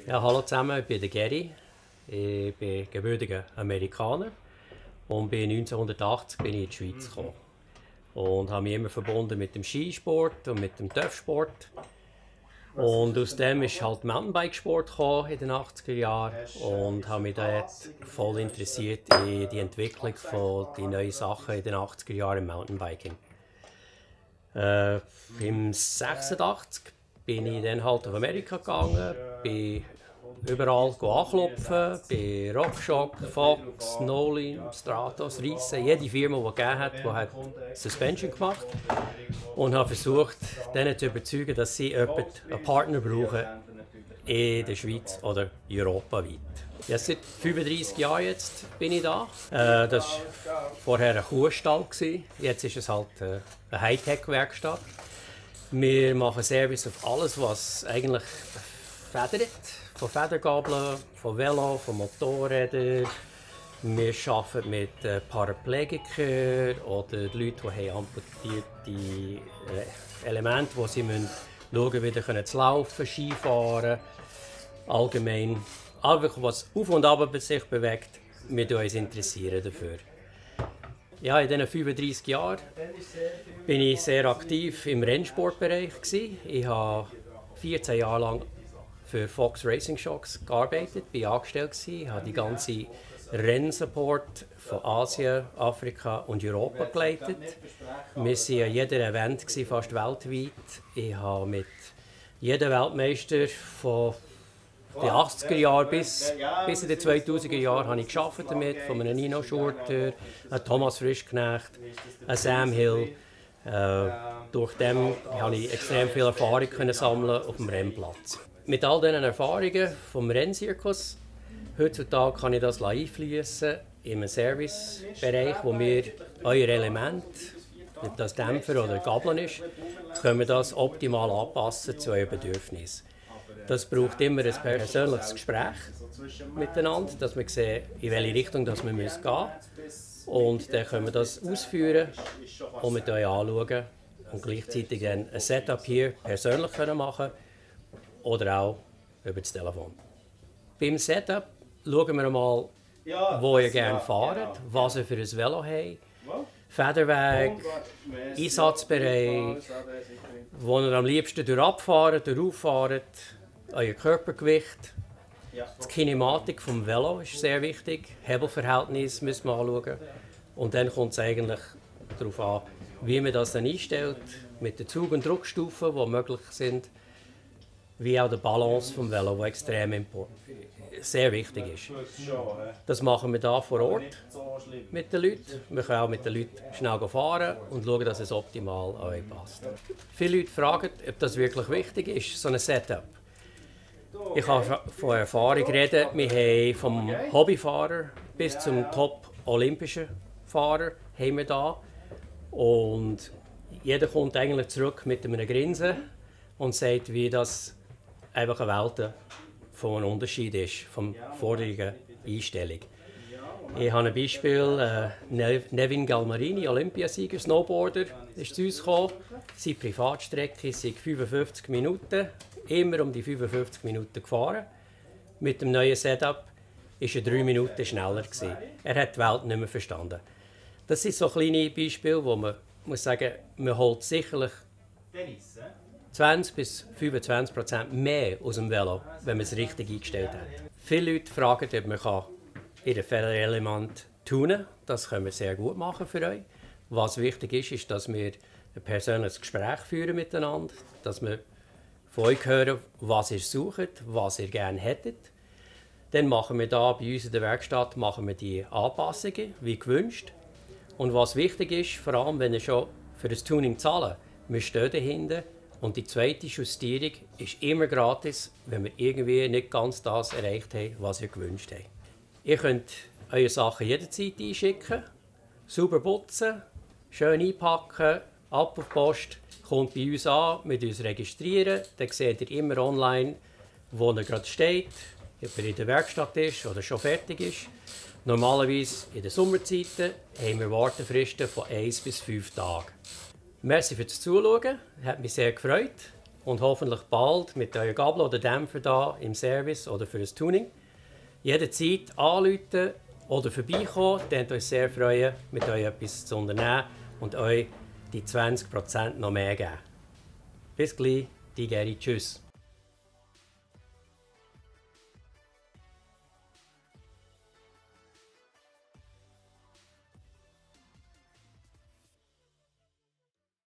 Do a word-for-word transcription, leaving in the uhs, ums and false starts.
Ja, hallo zusammen, ich bin der Gary. Ich bin gebürtiger Amerikaner und bin neunzehnhundertachtzig bin ich in die Schweiz gekommen. Und habe mich immer verbunden mit dem Skisport und mit dem Turfsport. Und aus dem ist halt Mountainbikesport gekommen in den achtziger Jahren und habe mich dort voll interessiert in die Entwicklung von den neuen Sachen in den achtziger Jahren im Mountainbiking. Äh, Im sechsundachtzig bin ich dann halt auf Amerika gegangen, bin überall anklopfen, bei Rockshock, Fox, Nolin, Stratos, Riese, jede Firma, die es gegeben hat, die hat Suspension gemacht und habe versucht, denen zu überzeugen, dass sie einen Partner brauchen in der Schweiz oder europaweit. Ja, seit fünfunddreissig Jahren jetzt bin ich da. Äh, das war vorher ein Kuhstall, jetzt ist es halt äh, eine Hightech-Werkstatt. Wir machen Service auf alles, was eigentlich federt. Von Federgabeln, von Velo, von Motorrädern. Wir arbeiten mit äh, Paraplegikern oder Leuten, die haben amputierte äh, Elemente, wo sie müssen schauen, wieder können zu laufen, Skifahren. Allgemein, alles, was auf und ab sich bewegt, wir uns interessieren dafür. Ja, in diesen fünfunddreissig Jahren bin ich sehr aktiv im Rennsportbereich. Ich habe vierzehn Jahre lang für Fox Racing Shocks gearbeitet, bin angestellt gewesen, habe die ganze Rennsupport von Asien, Afrika und Europa geleitet. Wir waren an jedem Event gewesen, fast weltweit. Ich habe mit jedem Weltmeister von den achtziger Jahren bis, bis in die zweitausender Jahre habe ich gearbeitet damit, von einem Nino Schurter, einem Thomas Frischknecht, einem Sam Hill. Äh, durch dem konnte ich extrem viel Erfahrung können sammeln auf dem Rennplatz. Mit all diesen Erfahrungen vom Rennzirkus, heutzutage kann ich das einfließen in einen Servicebereich, wo wir euer Element, ob das Dämpfer oder Gabeln ist, können wir das optimal anpassen zu euren Bedürfnissen. Das braucht immer ein persönliches Gespräch miteinander, dass wir sehen, in welche Richtung das wir gehen müssen. Und dann können wir das ausführen und mit euch anschauen und gleichzeitig dann ein Setup hier persönlich machen oder auch über das Telefon. Beim Setup schauen wir mal, wo ihr gerne fahrt, was ihr für ein Velo habt, Federweg, Einsatzbereich, wo ihr am liebsten durchfahrt, durchfahrt, euer Körpergewicht. Die Kinematik des Velo ist sehr wichtig, Hebelverhältnis müssen wir anschauen. Und dann kommt es eigentlich darauf an, wie man das dann einstellt, mit den Zug- und Druckstufen, die möglich sind, wie auch die Balance des Velo, die extrem sehr wichtig ist. Das machen wir hier vor Ort mit den Leuten. Wir können auch mit den Leuten schnell fahren und schauen, dass es optimal an euch passt. Viele Leute fragen, ob das wirklich wichtig ist, so ein Setup. Ich kann von Erfahrung reden. Wir haben vom Hobbyfahrer bis zum Top-olympischen Fahrer haben wir da. Und jeder kommt eigentlich zurück mit einem Grinsen und sagt, wie das einfach eine Welt von einem Unterschied ist vom vorigen Einstellung. Ich habe ein Beispiel, äh, Nevin Galmarini, Olympiasieger, Snowboarder, ist zu uns gekommen. Seine Privatstrecke sind fünfundfünfzig Minuten, immer um die fünfundfünfzig Minuten gefahren. Mit dem neuen Setup war er drei Minuten schneller gewesen. Er hat die Welt nicht mehr verstanden. Das sind so kleine Beispiele, wo man muss sagen, man holt sicherlich zwanzig bis fünfundzwanzig Prozent mehr aus dem Velo, wenn man es richtig eingestellt hat. Viele Leute fragen, ob man ihre Federelement tunen kann. Das können wir sehr gut machen für euch. Was wichtig ist, ist, dass wir ein persönliches Gespräch führen miteinander, dass wir von euch hören, was ihr sucht, was ihr gerne hättet. Dann machen wir da bei uns in der Werkstatt machen wir die Anpassungen, wie gewünscht. Und was wichtig ist, vor allem wenn ihr schon für das Tuning zahlt, wir stehen dahinter. Und die zweite Justierung ist immer gratis, wenn wir irgendwie nicht ganz das erreicht haben, was ihr gewünscht habt. Ihr könnt eure Sachen jederzeit einschicken, sauber putzen, schön einpacken, ab auf die Post, kommt bei uns an, mit uns registrieren. Dann seht ihr immer online, wo er gerade steht, ob er in der Werkstatt ist oder schon fertig ist. Normalerweise in den Sommerzeiten haben wir Wartefristen von eins bis fünf Tagen. Merci fürs Zuschauen, hat mich sehr gefreut und hoffentlich bald mit euren Gabel oder Dämpfer da im Service oder für das Tuning. Jederzeit anrufen oder vorbeikommen, das würde uns sehr freuen, mit euch etwas zu unternehmen und euch die zwanzig Prozent noch mehr geben. Bis gleich, die Geri, tschüss.